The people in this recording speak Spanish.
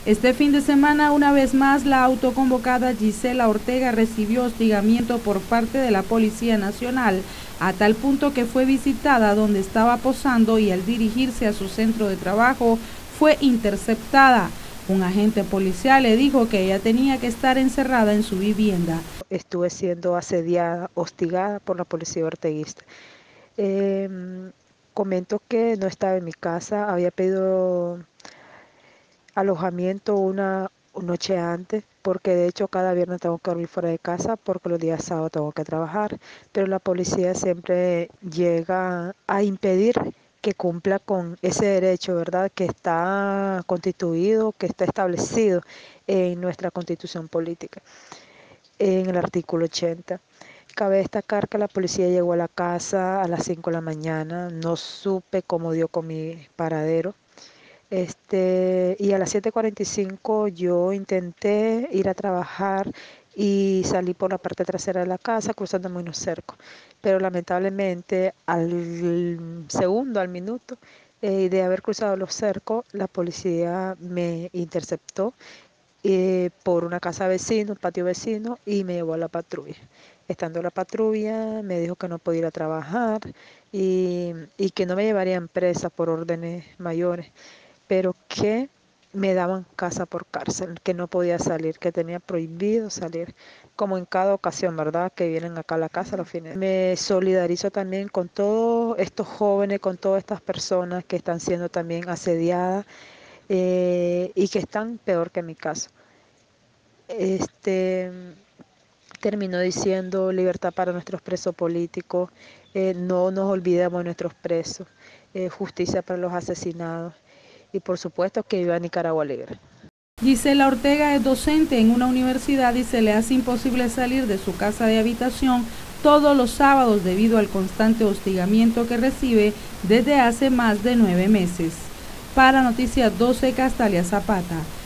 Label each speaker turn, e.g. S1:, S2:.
S1: Este fin de semana, una vez más, la autoconvocada Gisela Ortega recibió hostigamiento por parte de la Policía Nacional, a tal punto que fue visitada donde estaba posando y al dirigirse a su centro de trabajo fue interceptada. Un agente policial le dijo que ella tenía que estar encerrada en su vivienda.
S2: Estuve siendo asediada, hostigada por la policía orteguista. Comento que no estaba en mi casa, había pedido alojamiento una noche antes, porque de hecho cada viernes tengo que dormir fuera de casa porque los días sábados tengo que trabajar, pero la policía siempre llega a impedir que cumpla con ese derecho, ¿verdad?, que está constituido, que está establecido en nuestra constitución política, en el artículo 80. Cabe destacar que la policía llegó a la casa a las 5 de la mañana, no supe cómo dio con mi paradero. Y a las 7:45 yo intenté ir a trabajar y salí por la parte trasera de la casa cruzando unos cercos, pero lamentablemente al segundo, al minuto de haber cruzado los cercos, la policía me interceptó por una casa vecina, un patio vecino, y me llevó a la patrulla. Estando en la patrulla me dijo que no podía ir a trabajar y que no me llevarían presa por órdenes mayores, pero que me daban casa por cárcel, que no podía salir, que tenía prohibido salir, como en cada ocasión, ¿verdad?, que vienen acá a la casa los fines. Me solidarizo también con todos estos jóvenes, con todas estas personas que están siendo también asediadas y que están peor que en mi caso. Terminó diciendo libertad para nuestros presos políticos, no nos olvidemos de nuestros presos, justicia para los asesinados y por supuesto que viva Nicaragua libre.
S1: Gisela Ortega es docente en una universidad y se le hace imposible salir de su casa de habitación todos los sábados debido al constante hostigamiento que recibe desde hace más de 9 meses. Para Noticias 12, Castalia Zapata.